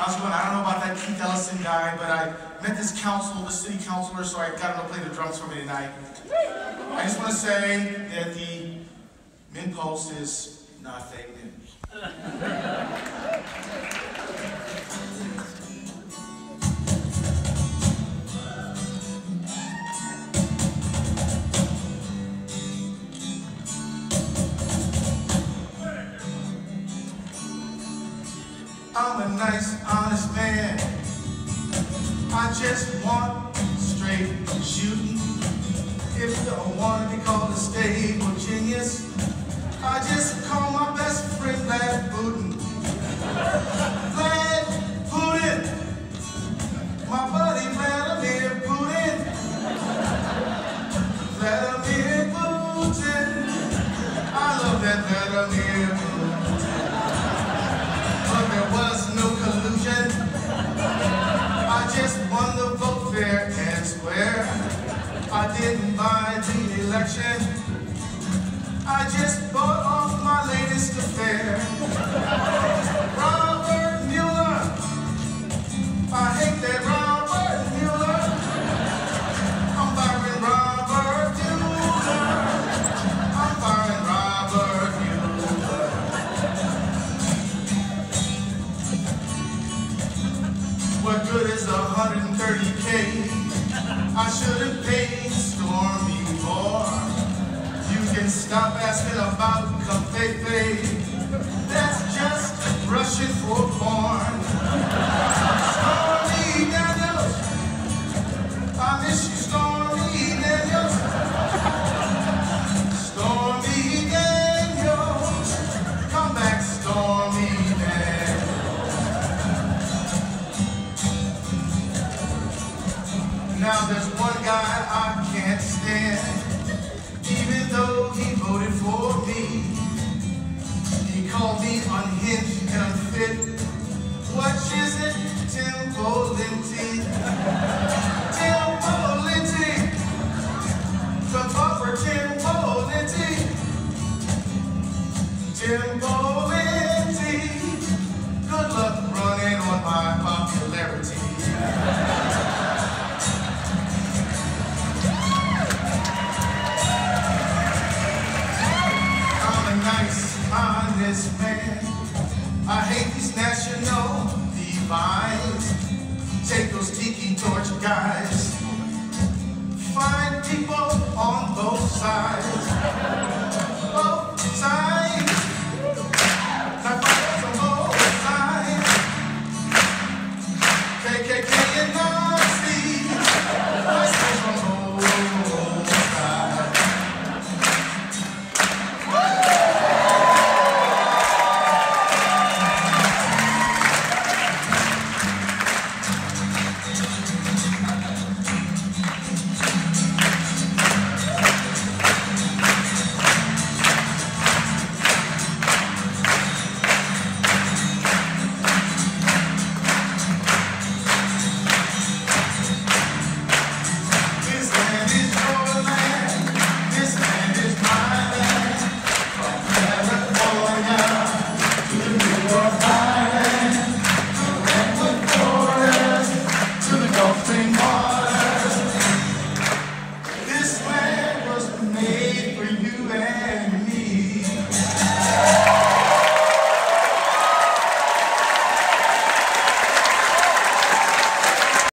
how's it going? I don't know about that Keith Ellison guy, but I met this city councilor, so I got him to play the drums for me tonight. I just want to say that the MinnRoast is not fake news. I'm a nice, honest man. I just want straight shooting. If I want to be called a stable genius, I just call my best friend Vlad Putin. Vlad Putin. My buddy Vladimir Putin. Vladimir Putin. I love that Vladimir Putin. But there was no collusion. I just won the vote fair and square. I didn't buy the election. I just bought off my latest affair. Robert Mueller. I hate that Robert Mueller. I'm firing Robert Mueller. I'm firing Robert Mueller. What good is 130K? I should have paid Stormy more. You can stop asking about Covfefe. That's just Russian for porn. Stormy Daniels. I miss you, Stormy Daniels. Stormy Daniels. Come back, Stormy Daniels. Now there's one guy I can't stand, even though he voted for me. He called me unhinged and unfit. What is it? Timbo-linty. Timbo-linty. Come up for Timbo-linty. Timbo-linty. Good luck running on my popularity. Nice, honest man. I hate these national divides. Take those tiki torch guys. Find people on both sides. Both sides. Not fight on both sides. KKK and Nazis. I stay from both sides. California, to New York.